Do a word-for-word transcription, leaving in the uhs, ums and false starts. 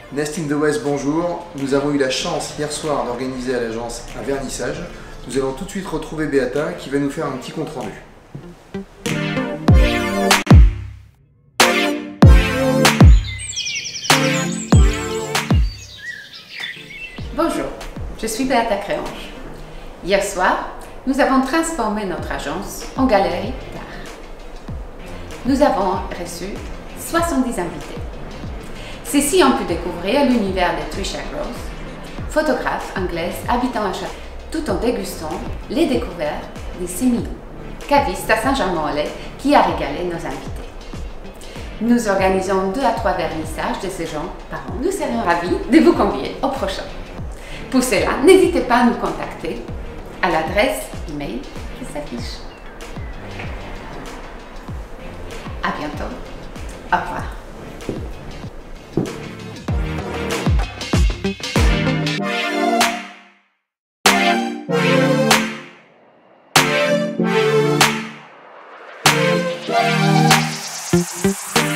Nest in the West, bonjour. Nous avons eu la chance hier soir d'organiser à l'agence un vernissage. Nous allons tout de suite retrouver Beata qui va nous faire un petit compte rendu. Bonjour, je suis Beata Créange. Hier soir, nous avons transformé notre agence en galerie d'art. Nous avons reçu soixante-dix invités. Ceci on peut découvrir l'univers de Trisha Gross, photographe anglaise habitant à Château, tout en dégustant les découvertes des Sémillons, caviste à Saint-Germain-en-Laye qui a régalé nos invités. Nous organisons deux à trois vernissages de ce genre par an. Nous serons ravis de vous convier au prochain. Pour cela, n'hésitez pas à nous contacter à l'adresse email qui s'affiche. À bientôt. Au revoir. We'll be right back.